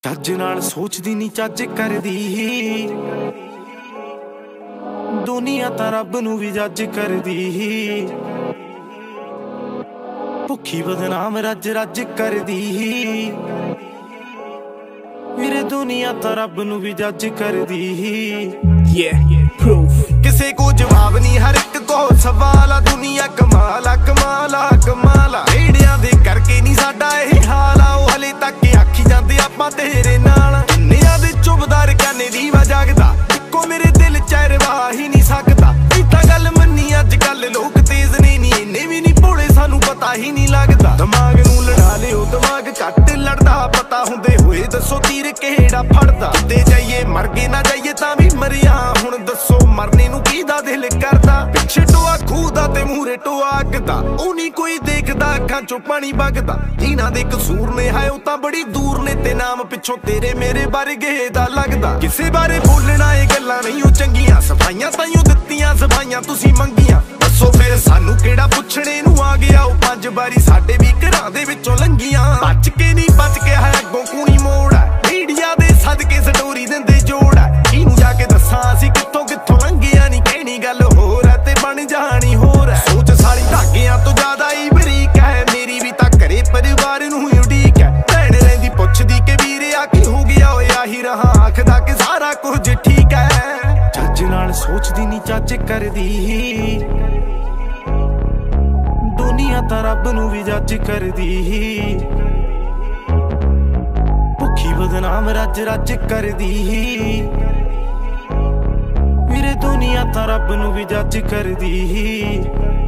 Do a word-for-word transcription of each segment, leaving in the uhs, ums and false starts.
ਚੱਜ ਨਾਲ ਸੋਚਦੀ ਨਹੀਂ ਚੱਜ ਕਰਦੀ, ਦੁਨੀਆ ਤਾਂ ਰੱਬ ਨੂੰ ਵੀ ਜੱਜ ਕਰਦੀ। ਭੁੱਖੀ ਬਦਨਾਮ ਰੱਜ ਰੱਜ ਕਰਦੀ, ਵੀਰੇ ਦੁਨੀਆ ਤਾਂ ਰੱਬ ਨੂੰ ਵੀ ਜੱਜ ਕਰਦੀ। Yeah, proof ਕਿਸੇ ਕੋ ਜਵਾਬ ਨਹੀਂ, ਹਰ ਇੱਕ ਕੋ ਸਵਾਲ ਆ। ਦੁਨੀਆ ਕਮਾਲ ਆ ਕਮਾਲ ਆ ਕਮਾਲ ਆ, ਏੜਿਆਂ ਦੇ ਕਰਕੇ ਨਹੀਂ ਸਾਡਾ ਇਹ ਹਾਲ ਆ। ਉਹ ਹਲੇ ਤੱਕ ਆਖੀ ਜਾਂਦੇ ਆਪਾਂ ਤੇਰੇ ਨਾਲ, ਕਿੰਨਿਆਂ ਦੇ ਚੁੱਭਦਾਰ ਕਾਨੇ ਦੀਵਾ ਜਾਗਦਾ, ਇੱਕੋ ਮੇਰੇ ਦਿਲ ਚ ਰਵਾ ਹੀ ਨਹੀਂ ਸਕਦਾ। ਇਹ ਤਾਂ ਗੱਲ ਮੰਨੀ ਅੱਜ ਕੱਲ ਲੋਕ ਤੇਜ਼ ਨੇ ਨੀ, ਇੰਨੇ ਵੀ ਨਹੀਂ ਭੋਲੇ ਸਾਨੂੰ ਪਤਾ ਹੀ ਨਹੀਂ ਲੱਗਦਾ। ਦਿਮਾਗ ਨੂੰ ਲੜਾ ਲਿਓ ਦਿਮਾਗ ਘੱਟ ਲੜਦਾ, ਪਤਾ ਹੁੰਦੇ ਹੋਏ ਦੱਸੋ ਤੀਰ ਕਿਹੜਾ ਫੜਦਾ। ਤੇ ਜਾਈਏ ਮਰ ਗਏ ਨਾ ਜਾਈਏ ਤਾਂ ਵੀ ਮਰਿਆ, ਹੁਣ ਦੱਸੋ ਮਰਨੇ ਨੂੰ ਕਿਹਦਾ ਦਿਲ ਕਰਦਾ। ਪਿੱਛੇ ਟੋਆ ਖੂਹ ਦਾ ਤੇ ਮੂਹਰੇ ਟੋਆ ਅੱਗ ਦਾ, ਉਹ ਨਹੀਂ ਕੋਈ ਦੇਖਦਾ, ਅੱਖਾਂ ਚੋਂ ਪਾਣੀ ਵਗਦਾ। ਜਿਨ੍ਹਾਂ ਦੇ ਕਸੂਰ ਨੇ ਹੈ ਉਹ ਤਾਂ ਬੜੀ ਦੂਰ ਨੇ, ਤੇ ਨਾਮ ਪਿੱਛੋਂ ਤੇਰੇ ਮੇਰੇ ਵਰਗੇ ਦਾ ਲੱਗਦਾ। ਕਿਸੇ ਬਾਰੇ ਬੋਲਣਾ ਇਹ ਗੱਲਾਂ ਨਹੀਂ ਉਹ ਚੰਗੀਆਂ, ਸਫਾਈਆਂ ਤਾਈਓ ਦਿੱਤੀਆਂ ਸਫਾਈਆਂ ਤੁਸੀਂ ਮੰਗੀਆਂ। ਦੱਸੋ ਫਿਰ ਸਾਨੂੰ ਕਿਹੜਾ ਪੁੱਛਣੇ ਨੂੰ ਆ ਗਿਆ, ਉਹ ਪੰਜ ਵਾਰੀ ਸਾਡੇ ਵੀ ਘਰਾਂ ਦੇ ਵਿੱਚੋਂ ਲੰਘੀਆਂ। ਬਚ ਕੇ ਨਹੀਂ ਬਚ ਕੇ ਹੈ ਅੱਗੋਂ ਕੂਣੀ ਮੋੜ ਹੈ, ਮੀਡੀਆ ਦੇ ਸਦਕੇ ਸਟੋਰੀ ਦਿੰਦੇ ਜੋੜ ਹੈ। ਇਹਨੂੰ ਜਾ ਕੇ ਦੱਸਾਂ ਅਸੀਂ ਕਿੱਥੋਂ ਕਿੱਥੋਂ ਲੰਘਿਆ, ਨਹੀਂ ਕਹਿਣੀ ਗੱਲ ਹੋਰ ਹੈ ਤੇ ਬਣ ਜਾਣੀ ਹੋਰ ਹੈ। ਸੋਚ ਸਾਲੀ ਧਾਗਿਆਂ ਤੋਂ ਜ਼ਿਆਦਾ ਹੀ ਬਰੀਕ ਹੈ, ਮੇਰੀ ਵੀ ਤਾਂ ਘਰੇ ਪਰਿਵਾਰ ਨੂੰ ਉਡੀਕ ਹੈ। ਭੈਣ ਰਹਿੰਦੀ ਪੁੱਛਦੀ ਕਿ ਵੀਰੇ ਆ ਕੀ ਹੋ ਗਿਆ, ਓਏ ਆਹੀ ਰਹਾ ਆਖਦਾ ਕਿ ਸਾਰਾ ਕੁਝ ਠੀਕ ਹੈ। ਚੱਜ ਨਾਲ ਸੋਚਦੀ ਨਹੀਂ ਚੱਜ ਕਰਦੀ, ਦੁਨੀਆ ਤਾਂ ਰੱਬ ਨੂੰ ਵੀ ਜੱਜ ਕਰਦੀ। ਭੁੱਖੀ ਬਦਨਾਮ ਰੱਜ ਰੱਜ ਕਰਦੀ, ਵੀਰੇ ਦੁਨੀਆ ਤਾਂ ਰੱਬ ਨੂੰ ਵੀ ਜੱਜ ਕਰਦੀ।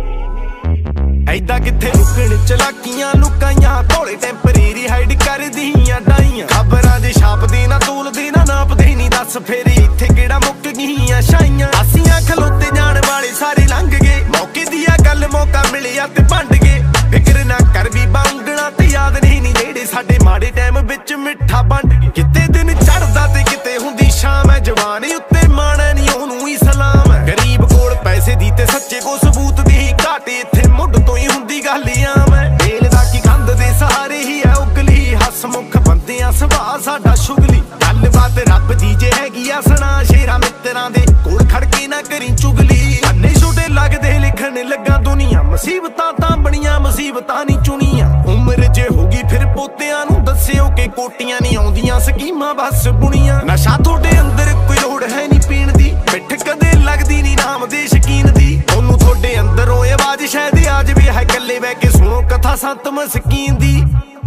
ਐਦਾਂ ਕਿੱਥੇ ਲੁਕਣ ਚਲਾਕੀਆਂ ਲੁਕਾਈਆਂ, ਭੋਲੇ ਟੈਂਪਰੇਰੀ ਹਾਈਡ ਕਰਦੀਆਂ ਡਾਈਆਂ। ਖਬਰਾਂ ਦੇ ਛਾਪਦੇ ਨਾ ਤੋਲਦੇ ਨਾ ਨਾਪਦੇ ਨਹੀਂ, ਦੱਸ ਫੇਰ ਇੱਥੇ ਕਿਹੜਾ ਮੁੱਕ ਗਈਆਂ ਛਾਈਆਂ। ਆਸੀਆਂ ਖਲੋਤੇ ਜਾਣ ਵਾਲੇ ਸਾਰੇ ਲੰਘ ਗਏ, ਮੌਕੇ ਦੀ ਆ ਗੱਲ ਮੌਕਾ ਮਿਲਿਆ ਤੇ ਵੰਡ ਗਏ। ਫਿਕਰ ਨਾ ਕਰ ਵੀ ਬਾਂਗਣਾ ਤੇ ਯਾਦ ਨਹੀਂ ਨੀ ਜਿਹੜੇ ਸਾਡੇ ਮਾੜੇ ਟਾਈਮ ਵਿੱਚ ਮਿੱਠਾ ਵੰਡ ਗਏ। ਕਿਤੇ ਦਿਨ ਚੜਦਾ ਤੇ ਕਿਤੇ ਹੁੰਦੀ ਸ਼ਾਮ ਹੈ, ਜਵਾਨੀ ਉੱਤੇ ਮਾਣਾ ਨਹੀਂ ਉਹਨੂੰ ਹੀ ਸਲਾਮ ਹੈ। ਗਰੀਬ ਕੋਲ ਪੈਸੇ ਦੀ ਤੇ ਸੱਚੇ ਕੋ ਸਬੂਤ ਦੀ ਘਾਟ, ਇੱਥੇ ਮੁੱਢ ਤੋਂ ਹੀ ਹੁੰਦੀ ਗੱਲ ਆਮ ਹੈ। ਵੇਲ ਦਾ ਕੀ ਕੰਧ ਦੇ ਸਹਾਰੇ ਹੀ ਹੈ ਉਗਲੀ, ਹਸਮੁਖ ਬੰਦਿਆਂ ਸੁਭਾਅ ਸਾਡਾ ਸ਼ੁਗਲੀ। ਗੱਲਬਾਤ ਰੱਬ ਦੀ ਜੇ ਹੈਗੀ ਆ ਸੁਣਾ, ਸ਼ੇਰਾ ਮਿੱਤਰਾਂ ਦੇ ਕੋਲ ਖੜ ਕੇ ਨਾ ਕਰੀ ਚੁਗਲੀ। ਅੰਨੇ ਛੋਟੇ ਲੱਗਦੇ ਲਿਖਣ ਲੱਗਾ ਦੁਨੀਆ, ਮੁਸੀਬਤਾਂ ਤਾਂ ਬਣੀਆਂ ਮੁਸੀਬਤਾਂ ਨਹੀਂ ਚੁਣੀਆਂ। ਉਮਰ ਜੇ ਹੋਗੀ ਫਿਰ ਪੋਤਿਆਂ ਨੂੰ ਦੱਸਿਓ ਕਿ ਕੋਟੀਆਂ ਨਹੀਂ ਆਉਂਦੀਆਂ ਸਕੀਮਾਂ ਬਸ ਬੁਣੀਆਂ। ਨਸ਼ਾ ਤੁਹਾਡੇ ਅੰਦਰ ਕੋਈ ਲੋੜ ਹੈ ਨਹੀਂ ਪੀਣ ਦੀ, ਪਿੱਠ ਕਦੇ ਲੱਗਦੀ ਨਹੀਂ ਨਾਮ ਦੇ ਸ਼ਕੀਨ ਦੀ। ਉਹਨੂੰ ਤੁਹਾਡੇ ਅੰਦਰੋਂ ਆਵਾਜ਼ ਸ਼ਾਇਦ ਆ ਜਾਵੇ, ਹੈ ਇਕੱਲੇ ਬਹਿ ਕੇ ਸੁਣੋ ਕਥਾ ਸੰਤ ਮਸਕੀਨ ਦੀ।